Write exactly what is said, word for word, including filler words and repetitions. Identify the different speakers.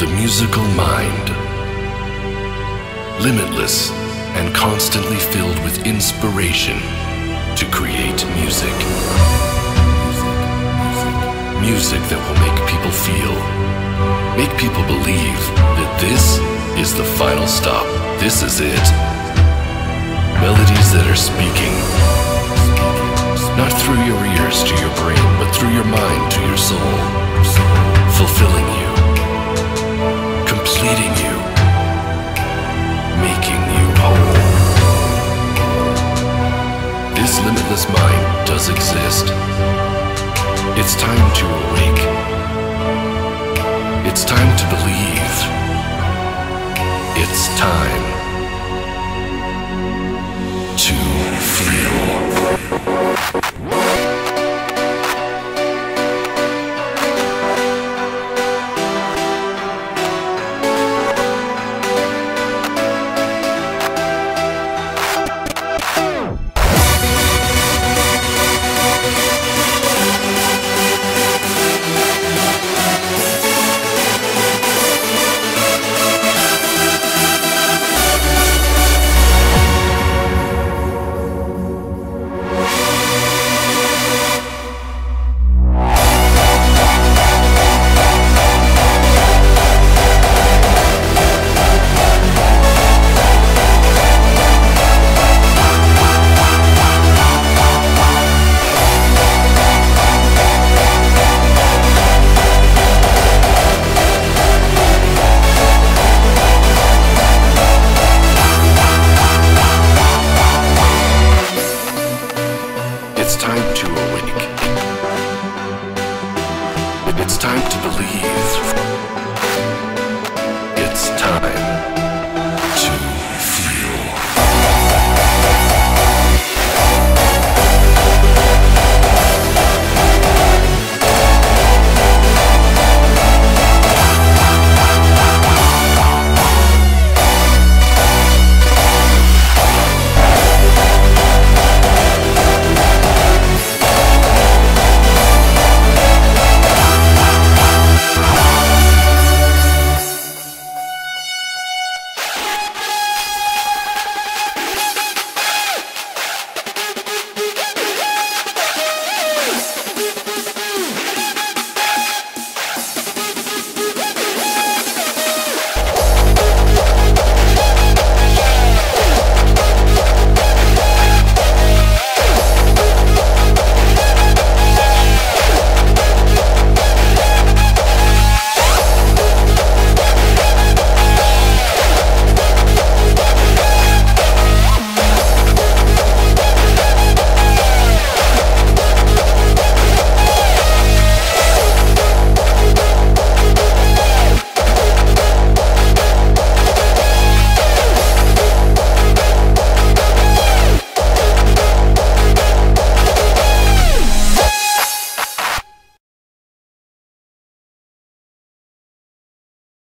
Speaker 1: the musical mind. Limitless and constantly filled with inspiration to create music. Music that will make people feel, make people believe that this is the final stop. This is it. Melodies that are speaking, not through your ears to your brain, but through your mind to your soul, fulfilling you, completing you, making you whole. This limitless mind does exist. It's time to awake. It's time to believe. It's time to feel.